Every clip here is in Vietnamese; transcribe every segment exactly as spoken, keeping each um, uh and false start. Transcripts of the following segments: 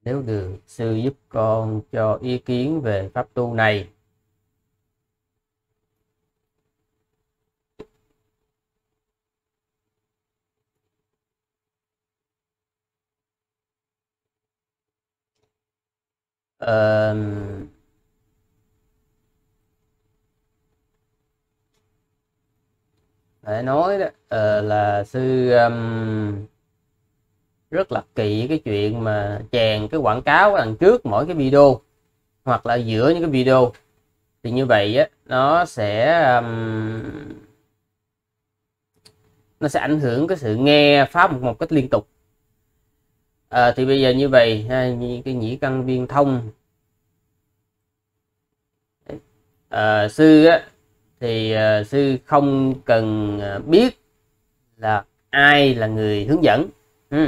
Nếu được, sư giúp con cho ý kiến về pháp tu này. Ờ, phải nói đó ờ, là sư um, rất là kỵ cái chuyện mà chèn cái quảng cáo ở đằng trước mỗi cái video hoặc là giữa những cái video. Thì như vậy á, nó sẽ um, nó sẽ ảnh hưởng cái sự nghe pháp một, một cách liên tục. À, thì bây giờ như vậy ha, cái nhĩ căn viên thông à, sư á, thì à, sư không cần biết là ai là người hướng dẫn. ừ.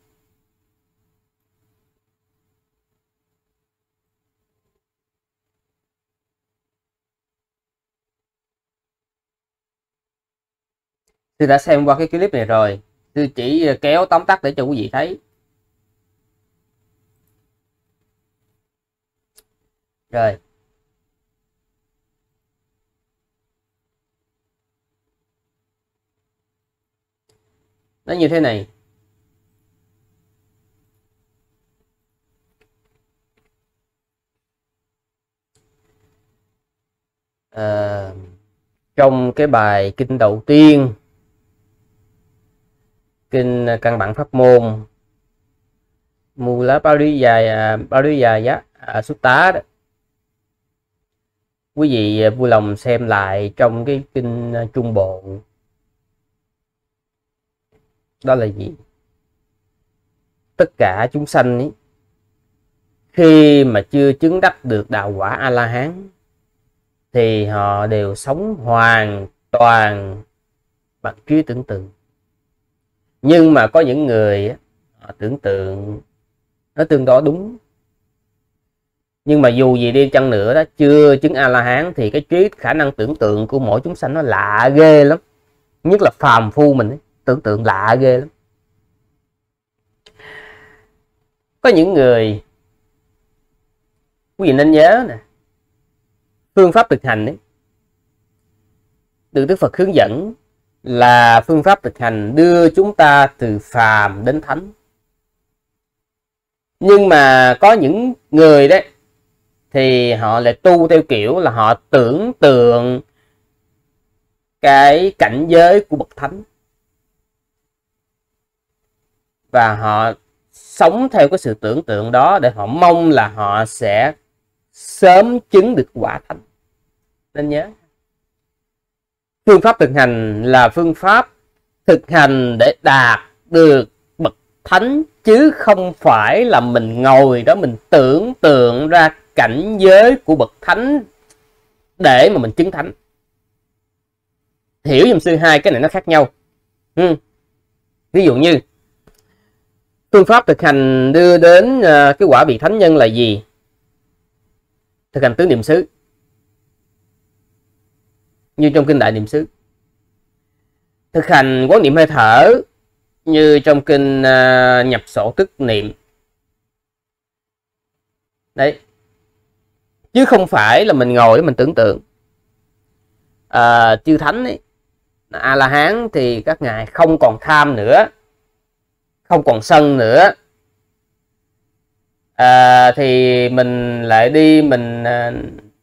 Sư đã xem qua cái clip này rồi, sư chỉ kéo tóm tắt để cho quý vị thấy. Rồi, nó như thế này. À, trong cái bài kinh đầu tiên, kinh căn bản pháp môn Mula Pariyaya Pariyaya Sutta đó, quý vị vui lòng xem lại trong cái kinh Trung Bộ. Đó là gì? Tất cả chúng sanh ấy, khi mà chưa chứng đắc được đạo quả A La Hán thì họ đều sống hoàn toàn bằng trí tưởng tượng. Nhưng mà có những người họ tưởng tượng nó tương đối đúng. Nhưng mà dù gì đi chăng nữa đó, chưa chứng A La Hán thì cái trí khả năng tưởng tượng của mỗi chúng sanh nó lạ ghê lắm. Nhất là phàm phu mình ấy, tưởng tượng lạ ghê lắm. Có những người, quý vị nên nhớ nè, phương pháp thực hành ấy, được Đức Phật hướng dẫn là phương pháp thực hành đưa chúng ta từ phàm đến thánh. Nhưng mà có những người đấy thì họ lại tu theo kiểu là họ tưởng tượng cái cảnh giới của bậc thánh, và họ sống theo cái sự tưởng tượng đó để họ mong là họ sẽ sớm chứng được quả thánh. Nên nhớ, phương pháp thực hành là phương pháp thực hành để đạt được bậc thánh, chứ không phải là mình ngồi đó mình tưởng tượng ra cảnh giới của bậc thánh để mà mình chứng thánh. Hiểu giùm sư, hai cái này nó khác nhau. ừ. Ví dụ như phương pháp thực hành đưa đến cái quả vị thánh nhân là gì? Thực hành tứ niệm xứ, như trong kinh Đại Niệm xứ. Thực hành quán niệm hơi thở, như trong kinh uh, Nhập Sổ Tức Niệm. Đấy. Chứ không phải là mình ngồi để mình tưởng tượng. À, chư thánh ấy, A La Hán thì các ngài không còn tham nữa, không còn sân nữa. À, thì mình lại đi mình uh,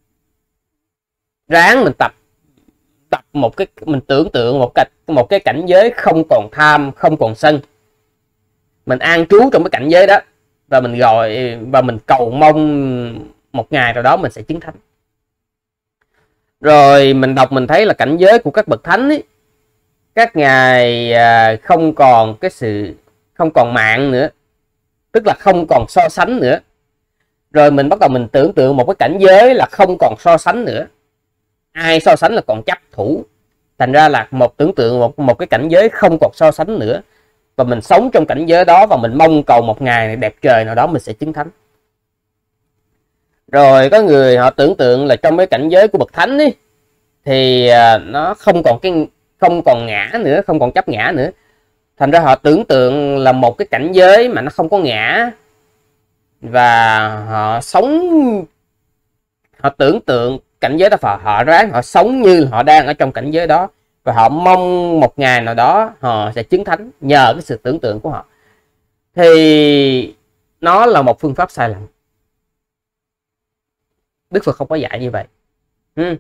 ráng mình tập tập một cái, mình tưởng tượng một cái một cái cảnh giới không còn tham, không còn sân. Mình an trú trong cái cảnh giới đó và mình gọi và mình cầu mong một ngày nào đó mình sẽ chứng thánh. Rồi mình đọc mình thấy là cảnh giới của các bậc thánh ấy, các ngài không còn cái sự không còn mạng nữa, tức là không còn so sánh nữa. Rồi mình bắt đầu mình tưởng tượng một cái cảnh giới là không còn so sánh nữa. Ai so sánh là còn chấp thủ. Thành ra là một tưởng tượng một, một cái cảnh giới không còn so sánh nữa. Và mình sống trong cảnh giới đó và mình mong cầu một ngày đẹp trời nào đó mình sẽ chứng thánh. Rồi có người họ tưởng tượng là trong cái cảnh giới của bậc thánh ấy, thì nó không còn cái không còn ngã nữa, không còn chấp ngã nữa. Thành ra họ tưởng tượng là một cái cảnh giới mà nó không có ngã, và họ sống, họ tưởng tượng cảnh giới đó, và họ ráng họ sống như họ đang ở trong cảnh giới đó, và họ mong một ngày nào đó họ sẽ chứng thánh nhờ cái sự tưởng tượng của họ, thì nó là một phương pháp sai lầm. Đức Phật không có dạy như vậy. ừ.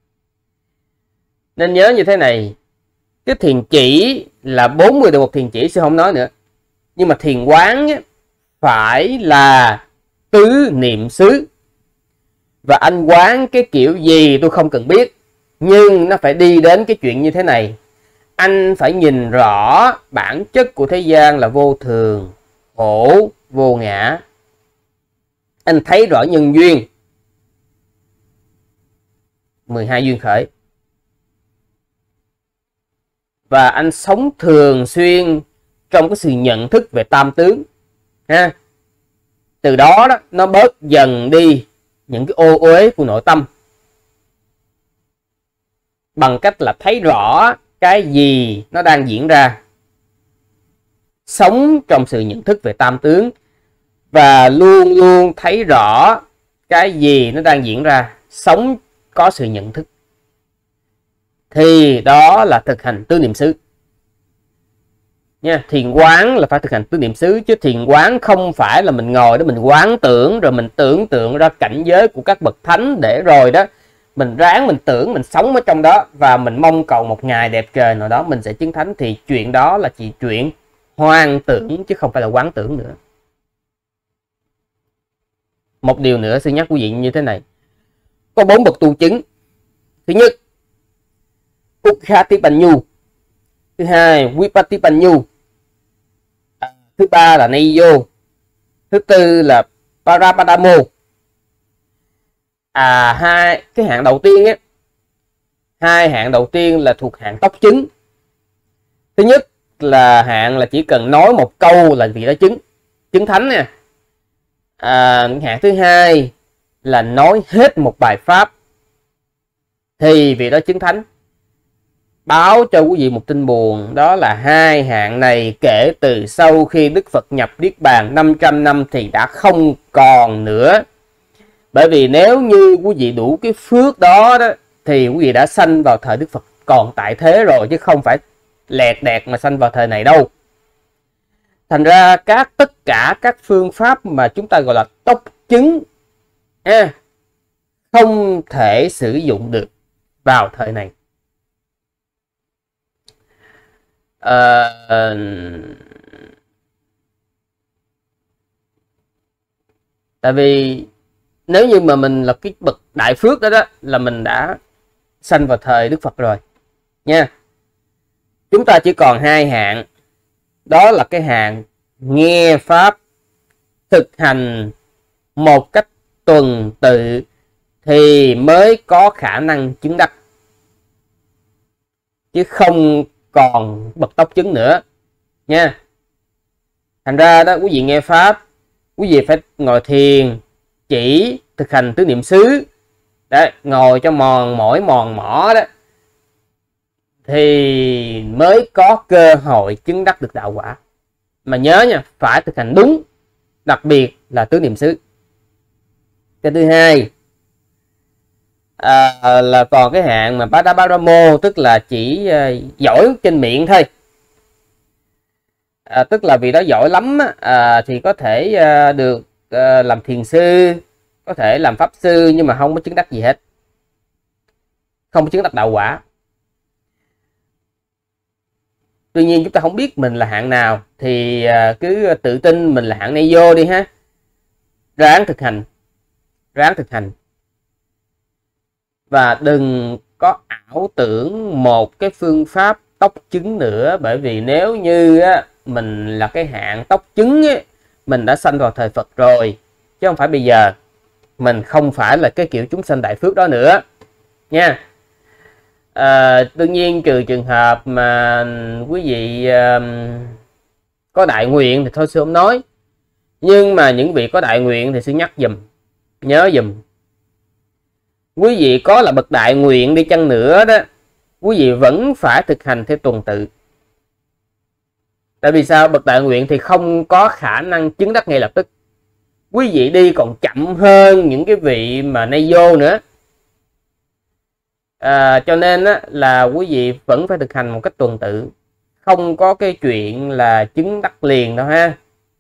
Nên nhớ như thế này, cái thiền chỉ là bốn mươi độ một thiền chỉ, sư không nói nữa, nhưng mà thiền quán phải là tứ niệm xứ. Và anh quán cái kiểu gì tôi không cần biết, nhưng nó phải đi đến cái chuyện như thế này. Anh phải nhìn rõ bản chất của thế gian là vô thường, khổ, vô ngã. Anh thấy rõ nhân duyên, mười hai duyên khởi, và anh sống thường xuyên trong cái sự nhận thức về tam tướng ha. Từ đó đó nó bớt dần đi những cái ô uế của nội tâm, bằng cách là thấy rõ cái gì nó đang diễn ra, sống trong sự nhận thức về tam tướng, và luôn luôn thấy rõ cái gì nó đang diễn ra, sống có sự nhận thức, thì đó là thực hành tứ niệm xứ nha. Thiền quán là phải thực hành tứ niệm xứ, chứ thiền quán không phải là mình ngồi đó mình quán tưởng, rồi mình tưởng tượng ra cảnh giới của các bậc thánh, để rồi đó mình ráng mình tưởng mình sống ở trong đó, và mình mong cầu một ngày đẹp trời nào đó mình sẽ chứng thánh. Thì chuyện đó là chỉ chuyện hoang tưởng, chứ không phải là quán tưởng nữa. Một điều nữa xin nhắc quý vị như thế này, có bốn bậc tu chứng. Thứ nhất, Ukkatipanyu. Thứ hai, Vipatipanyu. Thứ ba là Niyo. Thứ tư là Parapadamo. À hai cái hạng đầu tiên á, hai hạng đầu tiên là thuộc hạng tốc chứng. Thứ nhất là hạng là chỉ cần nói một câu là vị đó chứng chứng thánh nè. À, hạng thứ hai là nói hết một bài pháp thì vị đó chứng thánh. Báo cho quý vị một tin buồn, đó là hai hạng này kể từ sau khi Đức Phật nhập Niết Bàn năm trăm năm thì đã không còn nữa. Bởi vì nếu như quý vị đủ cái phước đó, đó thì quý vị đã sanh vào thời Đức Phật còn tại thế rồi, chứ không phải lẹt đẹt mà sanh vào thời này đâu. Thành ra các tất cả các phương pháp mà chúng ta gọi là tốc chứng à, không thể sử dụng được vào thời này. À, tại vì nếu như mà mình là cái bậc đại phước đó, đó là mình đã sanh vào thời Đức Phật rồi nha. Chúng ta chỉ còn hai hạng, đó là cái hạng nghe pháp, thực hành một cách tuần tự thì mới có khả năng chứng đắc, chứ không còn bậc tốc chứng nữa nha. Thành ra đó, quý vị nghe pháp, quý vị phải ngồi thiền chỉ, thực hành tứ niệm xứ đấy, ngồi cho mòn mỏi mòn mỏ đó, thì mới có cơ hội chứng đắc được đạo quả. Mà nhớ nha, phải thực hành đúng, đặc biệt là tứ niệm xứ. Cái thứ hai à, là còn cái hạng mà Padaparamo, tức là chỉ uh, giỏi trên miệng thôi. À, tức là vì đó giỏi lắm à, thì có thể uh, được uh, làm thiền sư, có thể làm pháp sư, nhưng mà không có chứng đắc gì hết, không có chứng đắc đạo quả. Tuy nhiên chúng ta không biết mình là hạng nào thì uh, cứ tự tin mình là hạng này vô đi ha. Ráng thực hành, ráng thực hành. Và đừng có ảo tưởng một cái phương pháp tốc chứng nữa. Bởi vì nếu như á, mình là cái hạng tốc chứng á, mình đã sanh vào thời Phật rồi, chứ không phải bây giờ. Mình không phải là cái kiểu chúng sanh đại phước đó nữa nha. À, đương nhiên trừ trường hợp mà quý vị uh, có đại nguyện thì thôi sư không nói. Nhưng mà những vị có đại nguyện thì sư nhắc dùm, nhớ dùm. Quý vị có là bậc đại nguyện đi chăng nữa đó, quý vị vẫn phải thực hành theo tuần tự. Tại vì sao? Bậc đại nguyện thì không có khả năng chứng đắc ngay lập tức. quý vị đi còn chậm hơn những cái vị mà nay vô nữa. À, cho nên á, là quý vị vẫn phải thực hành một cách tuần tự, không có cái chuyện là chứng đắc liền đâu ha.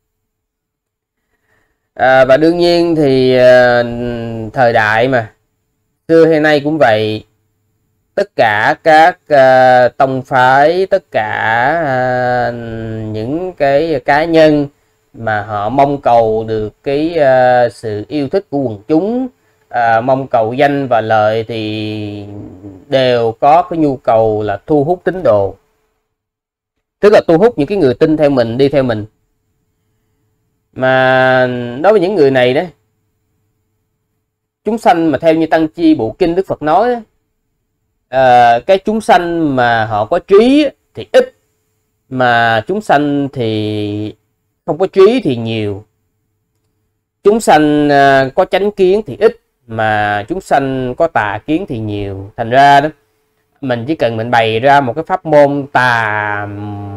À, và đương nhiên thì à, thời đại mà xưa hay nay cũng vậy, tất cả các à, tông phái, tất cả à, những cái cá nhân mà họ mong cầu được cái à, sự yêu thích của quần chúng, à, mong cầu danh và lợi, thì đều có cái nhu cầu là thu hút tín đồ, tức là thu hút những cái người tin theo mình, đi theo mình. Mà đối với những người này đấy, chúng sanh mà theo như Tăng Chi Bộ Kinh Đức Phật nói đấy, à, cái chúng sanh mà họ có trí thì ít, mà chúng sanh thì không có trí thì nhiều. Chúng sanh à, có chánh kiến thì ít, mà chúng sanh có tà kiến thì nhiều. Thành ra đó, mình chỉ cần mình bày ra một cái pháp môn tà,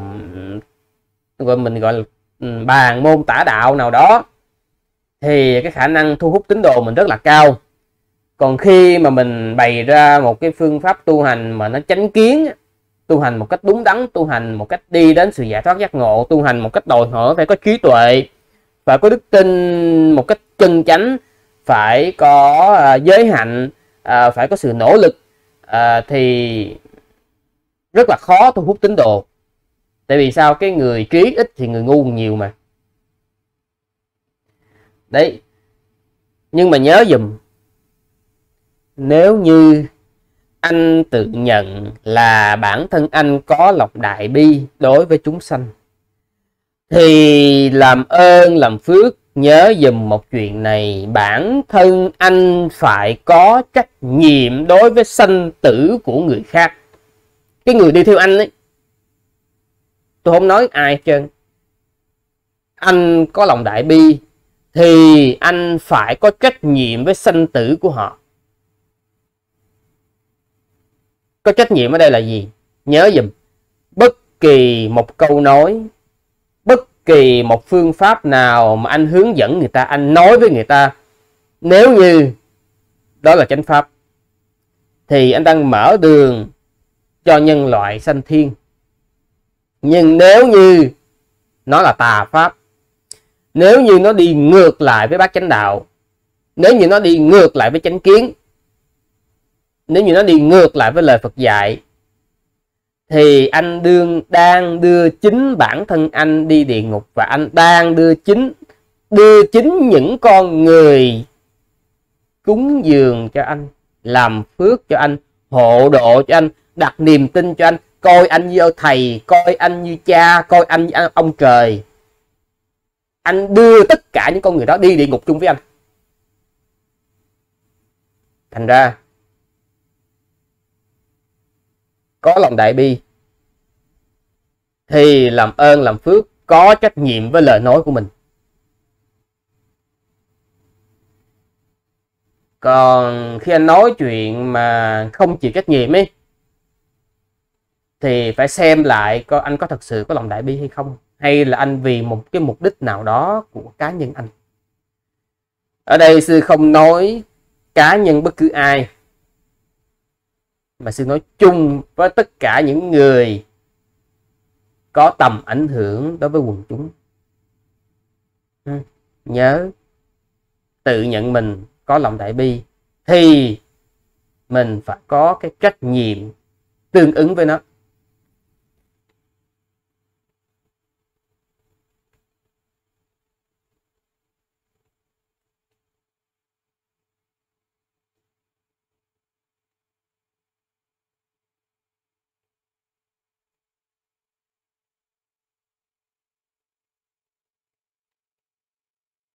gọi mình gọi là bàn môn tả đạo nào đó, thì cái khả năng thu hút tín đồ mình rất là cao. Còn khi mà mình bày ra một cái phương pháp tu hành mà nó chánh kiến, tu hành một cách đúng đắn, tu hành một cách đi đến sự giải thoát giác ngộ, tu hành một cách đòi hỏi phải có trí tuệ, phải có đức tin một cách chân chánh, phải có à, giới hạnh, à, phải có sự nỗ lực, à, thì rất là khó thu hút tín đồ. Tại vì sao? Cái người trí ít thì người ngu nhiều mà. Đấy. Nhưng mà nhớ dùm, nếu như anh tự nhận là bản thân anh có lòng đại bi đối với chúng sanh, thì làm ơn làm phước nhớ dùm một chuyện này, bản thân anh phải có trách nhiệm đối với sanh tử của người khác. Cái người đi theo anh ấy, tôi không nói ai hết trơn, anh có lòng đại bi thì anh phải có trách nhiệm với sanh tử của họ. Có trách nhiệm ở đây là gì? Nhớ dùm, bất kỳ một câu nói, bất kỳ một phương pháp nào mà anh hướng dẫn người ta, anh nói với người ta, nếu như đó là chánh pháp, thì anh đang mở đường cho nhân loại sanh thiên. Nhưng nếu như nó là tà pháp, nếu như nó đi ngược lại với bát chánh đạo, nếu như nó đi ngược lại với chánh kiến, nếu như nó đi ngược lại với lời Phật dạy, thì anh đương đang đưa chính bản thân anh đi địa ngục, và anh đang đưa chính đưa chính những con người cúng dường cho anh, làm phước cho anh, hộ độ cho anh, đặt niềm tin cho anh, coi anh như thầy, coi anh như cha, coi anh như ông trời. Anh đưa tất cả những con người đó đi địa ngục chung với anh. Thành ra có lòng đại bi thì làm ơn làm phước, có trách nhiệm với lời nói của mình. Còn khi anh nói chuyện mà không chịu trách nhiệm ấy, thì phải xem lại coi anh có thật sự có lòng đại bi hay không, hay là anh vì một cái mục đích nào đó của cá nhân anh. Ở đây sư không nói cá nhân bất cứ ai, mà sư nói chung với tất cả những người có tầm ảnh hưởng đối với quần chúng. Nhớ, tự nhận mình có lòng đại bi thì mình phải có cái trách nhiệm tương ứng với nó.